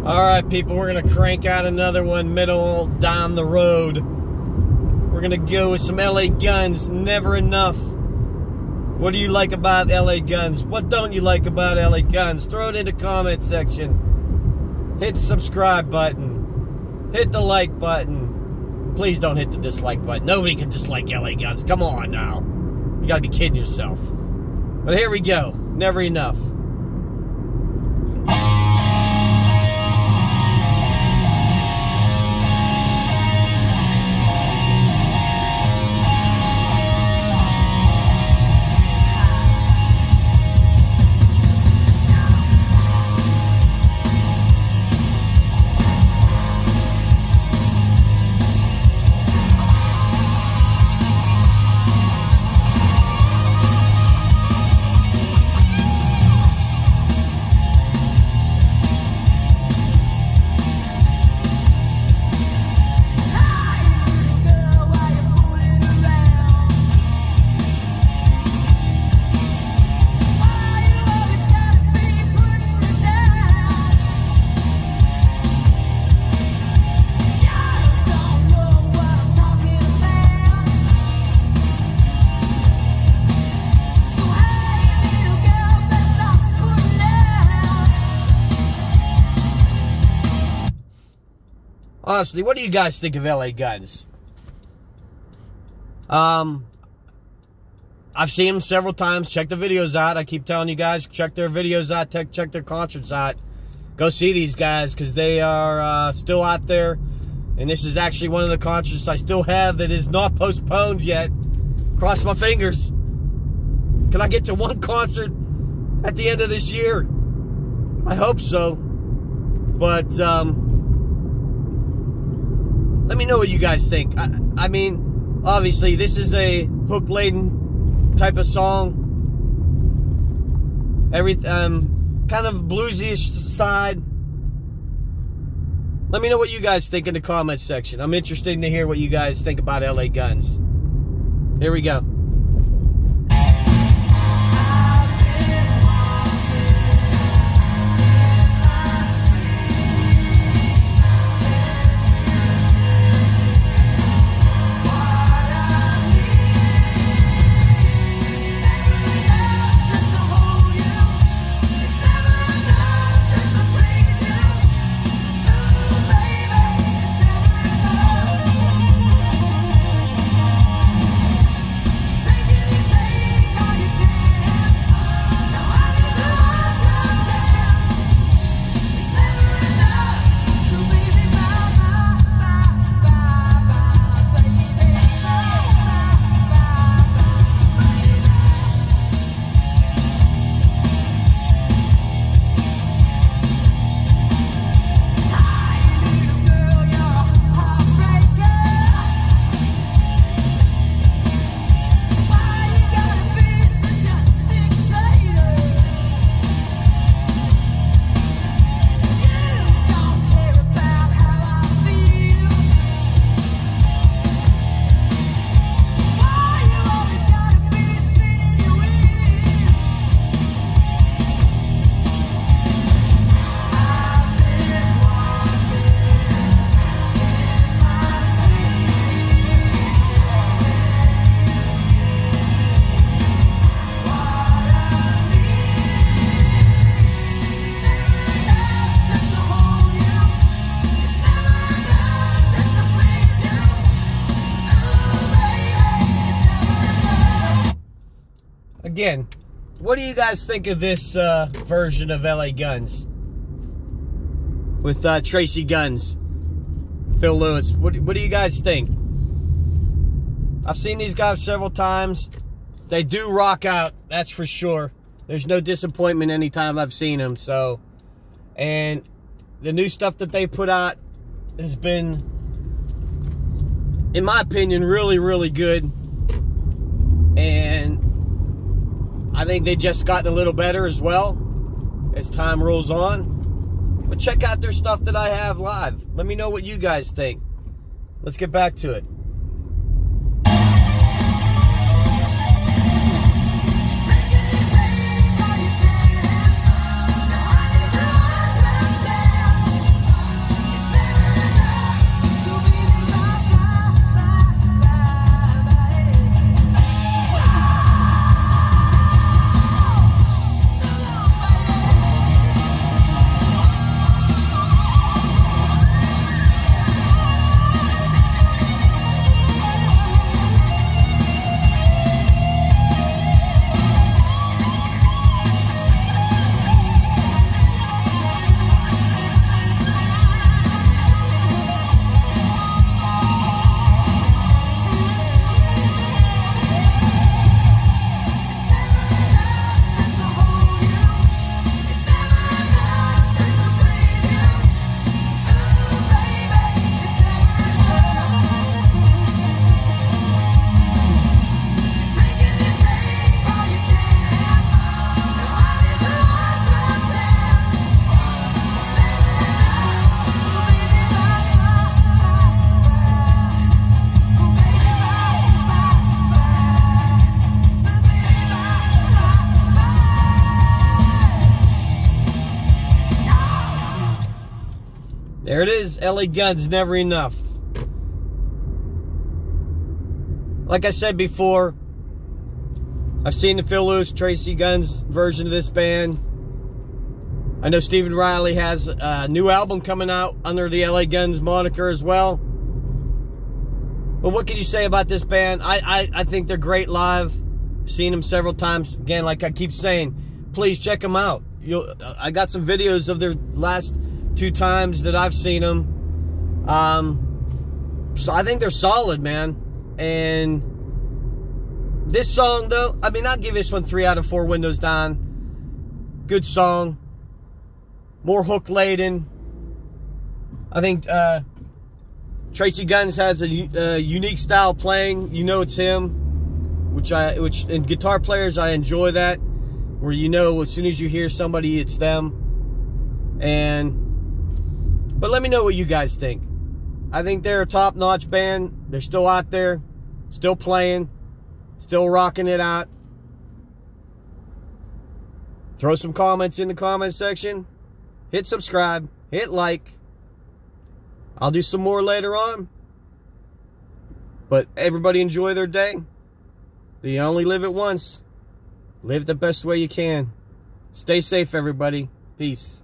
Alright, people, we're going to crank out another one middle down the road. We're going to go with some LA Guns, Never Enough. What do you like about LA Guns? What don't you like about LA Guns? Throw it in the comment section. Hit the subscribe button. Hit the like button. Please don't hit the dislike button. Nobody can dislike LA Guns. Come on now. You got to be kidding yourself. But here we go. Never Enough. Honestly, what do you guys think of LA Guns? I've seen them several times. Check the videos out. I keep telling you guys, check their videos out, check their concerts out. Go see these guys because they are still out there. And this is actually one of the concerts I still have that is not postponed yet. Cross my fingers. Can I get to one concert at the end of this year? I hope so. But, let me know what you guys think. I mean, obviously, this is a hook-laden type of song. Kind of bluesy-ish side. Let me know what you guys think in the comments section. I'm interested to hear what you guys think about LA Guns. Here we go. Again, what do you guys think of this version of LA Guns? With Tracy Guns, Phil Lewis. What do you guys think? I've seen these guys several times. They do rock out, that's for sure. There's no disappointment anytime I've seen them. So, and the new stuff that they put out has been, in my opinion, really, really good. And I think they just gotten a little better as well as time rolls on. But check out their stuff that I have live. Let me know what you guys think. Let's get back to it. There it is. LA Guns, Never Enough. Like I said before, I've seen the Phil Lewis, Tracy Guns version of this band. I know Stephen Riley has a new album coming out under the LA Guns moniker as well. But what can you say about this band? I think they're great live. I've seen them several times. Again, like I keep saying, please check them out. I got some videos of their last 2 times that I've seen them. So I think they're solid, man. And this song, though, I mean, I'll give this one 3 out of 4 windows down. Good song. More hook laden. I think Tracy Guns has a unique style playing. You know it's him, which in guitar players I enjoy that, where you know as soon as you hear somebody it's them. But let me know what you guys think. I think they're a top-notch band. They're still out there, still playing, still rocking it out. Throw some comments in the comment section. Hit subscribe. Hit like. I'll do some more later on. But everybody enjoy their day. You only live it once. Live the best way you can. Stay safe, everybody. Peace.